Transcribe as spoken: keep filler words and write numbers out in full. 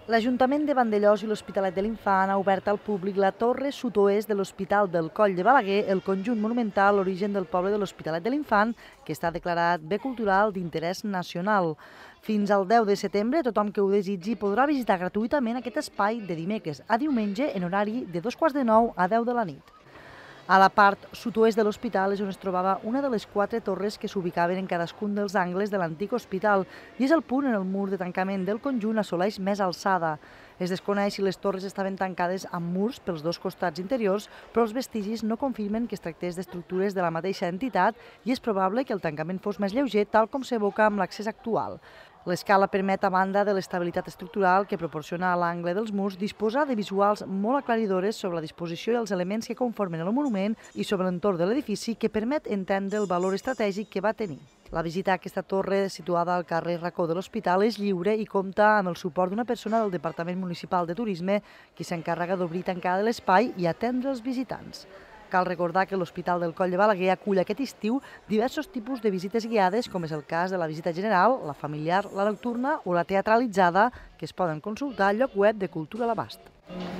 L'Ajuntament de Vandellòs i l'Hospitalet de l'Infant ha obert al públic la torre sud-oest de l'Hospital del Coll de Balaguer, el conjunt monumental l'origen del poble de l'Hospitalet de l'Infant, que està declarat bé cultural d'interès nacional. Fins al deu de setembre, tothom que ho desitgi podrà visitar gratuïtament aquest espai de dimecres a diumenge en horari de dos quarts de nou a deu de la nit. A la part sud-oest de l'hospital és on es trobava una de les quatre torres que s'ubicaven en cadascun dels angles de l'antic hospital i és el punt en el mur de tancament del conjunt assoleix més alçada. Es desconeix si les torres estaven tancades amb murs pels dos costats interiors, però els vestigis no confirmen que es tractés d'estructures de la mateixa entitat i és probable que el tancament fos més lleuger, tal com s'evoca amb l'accés actual. L'escala permet, a banda de l'estabilitat estructural que proporciona a l'angle dels murs, disposar de visuals molt aclaridores sobre la disposició i els elements que conformen el monument i sobre l'entorn de l'edifici, que permet entendre el valor estratègic que va tenir. La visita a aquesta torre, situada al carrer Racó de l'Hospital, és lliure i compta amb el suport d'una persona del Departament Municipal de Turisme qui s'encarrega d'obrir i tancar l'espai i atendre els visitants. Cal recordar que l'Hospital del Coll de Balaguer acull aquest estiu diversos tipus de visites guiades, com és el cas de la visita general, la familiar, la nocturna o la teatralitzada, que es poden consultar al lloc web de Cultura a l'Abast.